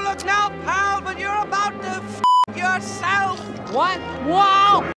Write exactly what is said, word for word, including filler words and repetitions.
look now, pal, but you're about to f yourself. What? Whoa!